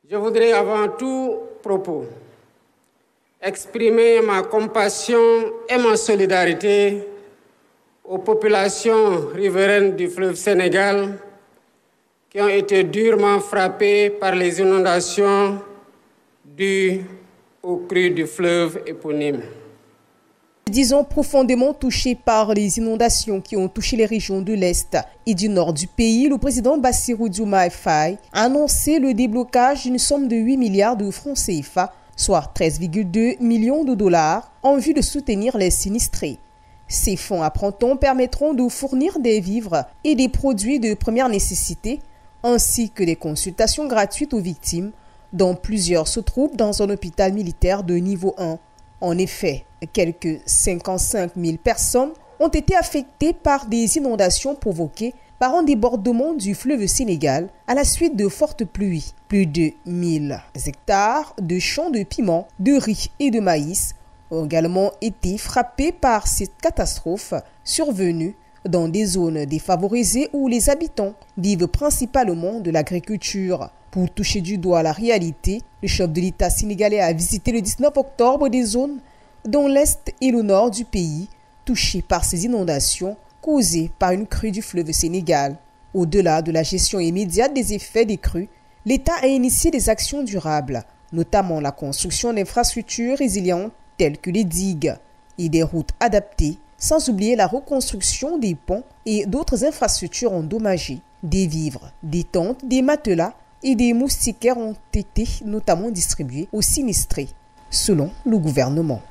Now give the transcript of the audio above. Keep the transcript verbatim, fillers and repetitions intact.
Je voudrais avant tout propos exprimer ma compassion et ma solidarité aux populations riveraines du fleuve Sénégal qui ont été durement frappées par les inondations dues aux crues du fleuve éponyme. Disons profondément touché par les inondations qui ont touché les régions de l'Est et du Nord du pays, le président Bassirou Diomaye Faye a annoncé le déblocage d'une somme de huit milliards de francs C F A, soit treize virgule deux millions de dollars, en vue de soutenir les sinistrés. Ces fonds, apprend-on, permettront de fournir des vivres et des produits de première nécessité, ainsi que des consultations gratuites aux victimes, dont plusieurs se trouvent dans un hôpital militaire de niveau un. En effet, quelques cinquante-cinq mille personnes ont été affectées par des inondations provoquées par un débordement du fleuve Sénégal à la suite de fortes pluies. Plus de mille hectares de champs de piments, de riz et de maïs ont également été frappés par cette catastrophe survenue dans des zones défavorisées où les habitants vivent principalement de l'agriculture. Pour toucher du doigt la réalité, le chef de l'État sénégalais a visité le dix-neuf octobre des zones dont l'Est et le Nord du pays touchées par ces inondations causées par une crue du fleuve Sénégal. Au-delà de la gestion immédiate des effets des crues, l'État a initié des actions durables, notamment la construction d'infrastructures résilientes telles que les digues et des routes adaptées, sans oublier la reconstruction des ponts et d'autres infrastructures endommagées. Des vivres, des tentes, des matelas et des moustiquaires ont été notamment distribués aux sinistrés, selon le gouvernement.